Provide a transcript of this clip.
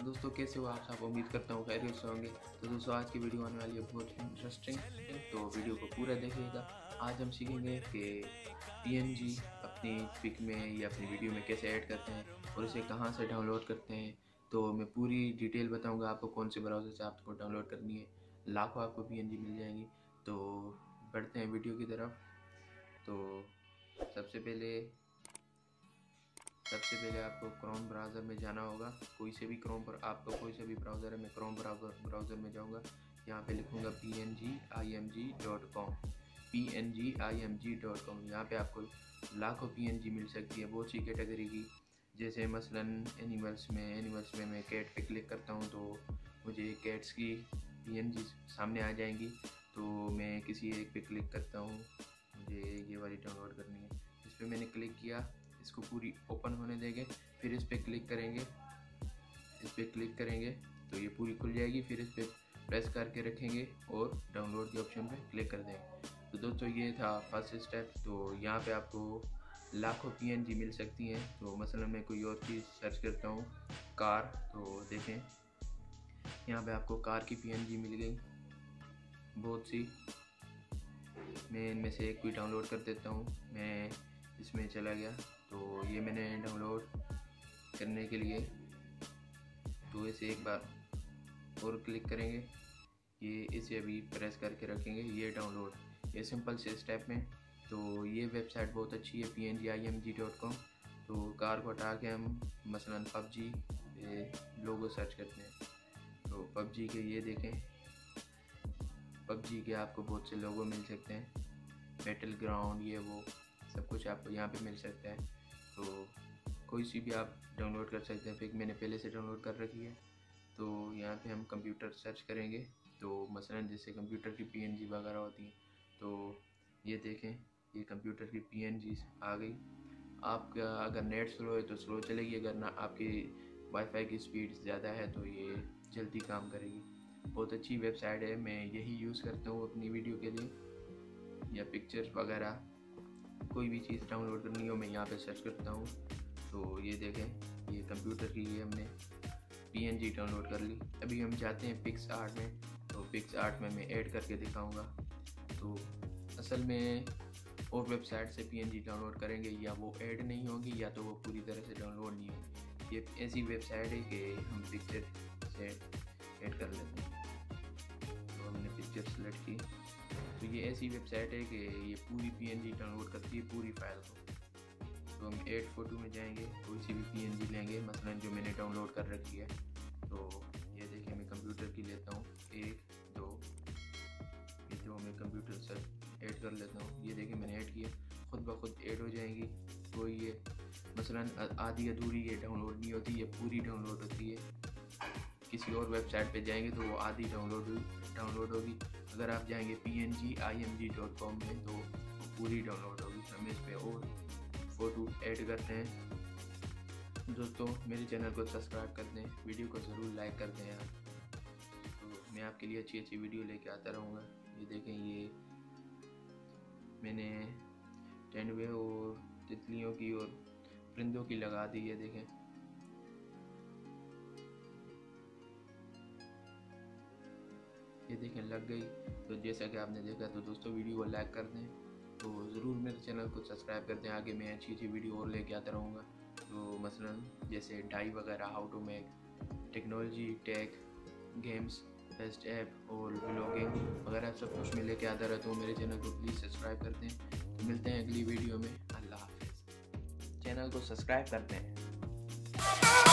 दोस्तों कैसे हो आप सब। उम्मीद करता हूँ खैरियत से होंगे। तो दोस्तों आज की वीडियो आने वाली है बहुत इंटरेस्टिंग, तो वीडियो को पूरा देखिएगा। आज हम सीखेंगे कि PNG अपनी पिक में या अपनी वीडियो में कैसे ऐड करते हैं और इसे कहाँ से डाउनलोड करते हैं। तो मैं पूरी डिटेल बताऊँगा आपको कौन से ब्राउज़र से आपको डाउनलोड करनी है। लाखों आपको PNG मिल जाएंगी। तो बढ़ते हैं वीडियो की तरफ। तो सबसे पहले आपको क्रोम ब्राउज़र में जाना होगा। कोई से भी क्रोम पर आपको कोई से भी ब्राउज़र है, मैं क्रोम ब्राउज़र में जाऊंगा। यहाँ पे लिखूंगा pngimg.com pngimg.com। यहाँ पे आपको लाखों PNG मिल सकती है बहुत सी कैटेगरी की। जैसे मसलन एनिमल्स में मैं कैट पे क्लिक करता हूँ तो मुझे कैट्स की PNG सामने आ जाएंगी। तो मैं किसी एक पे क्लिक करता हूँ, मुझे ये वाली डाउनलोड करनी है। इस पर मैंने क्लिक किया, इसको पूरी ओपन होने देंगे। फिर इस पर क्लिक करेंगे तो ये पूरी खुल जाएगी। फिर इस पर प्रेस करके रखेंगे और डाउनलोड के ऑप्शन पे क्लिक कर देंगे। तो दोस्तों ये था फर्स्ट स्टेप। तो यहाँ पे आपको लाखों PNG मिल सकती हैं। तो मसलन मैं कोई और चीज़ सर्च करता हूँ, कार, तो देखें यहाँ पे आपको कार की PNG मिल गई बहुत सी। मैं इनमें से एक कोई डाउनलोड कर देता हूँ। मैं इसमें चला गया तो ये मैंने डाउनलोड करने के लिए तो इसे एक बार और क्लिक करेंगे, ये इसे अभी प्रेस करके रखेंगे, ये डाउनलोड, ये सिंपल से स्टेप में। तो ये वेबसाइट बहुत अच्छी है pngimg.com। तो कार को हटा के हम मसलन PUBG लोगो सर्च करते हैं तो PUBG के ये देखें, PUBG के आपको बहुत से लोगो मिल सकते हैं, बैटल ग्राउंड, ये वो सब कुछ आपको यहाँ पे मिल सकता है। तो कोई सी भी आप डाउनलोड कर सकते हैं। पिक मैंने पहले से डाउनलोड कर रखी है। तो यहाँ पे हम कंप्यूटर सर्च करेंगे तो मसलन जैसे कंप्यूटर की PNG वगैरह होती हैं। तो ये देखें, ये कंप्यूटर की PNG आ गई। आपका अगर नेट स्लो है तो स्लो चलेगी, अगर ना आपकी वाईफाई की स्पीड ज़्यादा है तो ये जल्दी काम करेगी। बहुत अच्छी वेबसाइट है, मैं यही यूज़ करता हूँ अपनी वीडियो के लिए या पिक्चर्स वगैरह कोई भी चीज़ डाउनलोड करनी हो मैं यहाँ पे सर्च करता हूँ। तो ये देखें, ये कंप्यूटर की ये हमने PNG डाउनलोड कर ली। अभी हम जाते हैं PicsArt में। तो PicsArt में मैं ऐड करके दिखाऊंगा। तो असल में और वेबसाइट से PNG डाउनलोड करेंगे या वो ऐड नहीं होगी या तो वो पूरी तरह से डाउनलोड नहीं होगी। ये ऐसी वेबसाइट है कि हम पिक्चर से ऐड कर लेते हैं। तो हमने पिक्चर सेलेक्ट की तो ये ऐसी वेबसाइट है कि ये पूरी PNG डाउनलोड करती है पूरी फाइल को। तो हम ऐड फोटो में जाएंगे, कोई सी भी PNG लेंगे मसलन जो मैंने डाउनलोड कर रखी है। तो ये देखिए मैं कंप्यूटर की लेता हूँ, 1 2, ये जो मैं कंप्यूटर से ऐड कर लेता हूँ। ये देखिए मैंने ऐड किया, खुद ब खुद ऐड हो जाएंगी। कोई ये मसलन आधी अधूरी ये डाउनलोड नहीं होती, ये पूरी डाउनलोड होती है। किसी और वेबसाइट पे जाएंगे तो वो आधी डाउनलोड होगी। अगर आप जाएंगे pngimg.com में तो वो पूरी डाउनलोड होगी। हम इस पर और फ़ोटो ऐड करते हैं। दोस्तों मेरे चैनल को सब्सक्राइब कर दें, वीडियो को ज़रूर लाइक कर दें यार। तो मैं आपके लिए अच्छी वीडियो लेके आता रहूँगा। ये देखें, ये मैंने तेंदुए और तितलियों की और परिंदों की लगा दी है, देखें। ये देखें लग गई। तो जैसा कि आपने देखा, तो दोस्तों वीडियो को लाइक कर दें, तो ज़रूर मेरे चैनल को सब्सक्राइब कर दें। आगे मैं अच्छी वीडियो और लेके आता रहूँगा। तो मसलन जैसे डाई वगैरह, how to make, technology, tech, games, best app और व्लॉगिंग वगैरह सब कुछ मैं लेके आता रहता हूँ। मेरे चैनल को प्लीज़ सब्सक्राइब कर दें। तो मिलते हैं अगली वीडियो में। अल्लाह हाफ़िज़। चैनल को सब्सक्राइब करते हैं।